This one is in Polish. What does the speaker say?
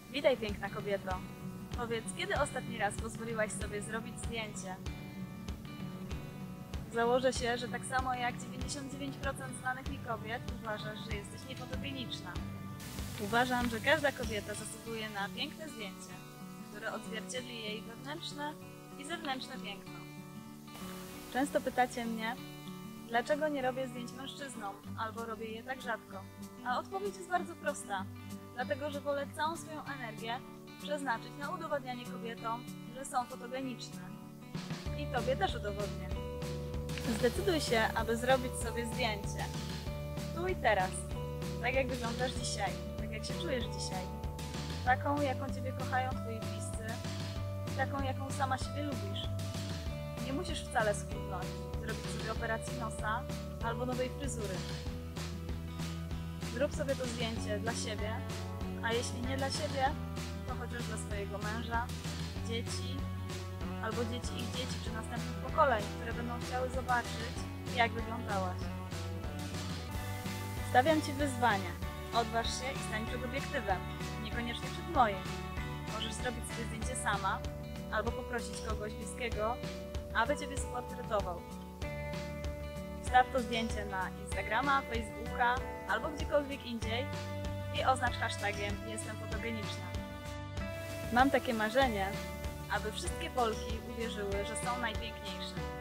Witaj, piękna kobieto. Powiedz, kiedy ostatni raz pozwoliłaś sobie zrobić zdjęcie? Założę się, że tak samo jak 99% znanych mi kobiet uważasz, że jesteś niefotogeniczna. Uważam, że każda kobieta zasługuje na piękne zdjęcie, które odzwierciedli jej wewnętrzne i zewnętrzne piękno. Często pytacie mnie, dlaczego nie robię zdjęć mężczyznom, albo robię je tak rzadko. A odpowiedź jest bardzo prosta. Dlatego, że wolę całą swoją energię przeznaczyć na udowadnianie kobietom, że są fotogeniczne. I tobie też udowodnię. Zdecyduj się, aby zrobić sobie zdjęcie. Tu i teraz. Tak jak wyglądasz dzisiaj. Tak jak się czujesz dzisiaj. Taką, jaką ciebie kochają twoi bliscy. I taką, jaką sama siebie lubisz. Nie musisz wcale schudnąć, zrobić sobie operacji nosa albo nowej fryzury. Zrób sobie to zdjęcie dla siebie, a jeśli nie dla siebie, to chociaż dla swojego męża, dzieci, albo dzieci ich dzieci czy następnych pokoleń, które będą chciały zobaczyć, jak wyglądałaś. Stawiam Ci wyzwanie. Odważ się i stań przed obiektywem, niekoniecznie przed moim. Możesz zrobić sobie zdjęcie sama, albo poprosić kogoś bliskiego, aby Ciebie sportretował. Wstaw to zdjęcie na Instagrama, Facebooka albo gdziekolwiek indziej i oznacz hashtagiem Jestem fotogeniczna. Mam takie marzenie, aby wszystkie Polki uwierzyły, że są najpiękniejsze.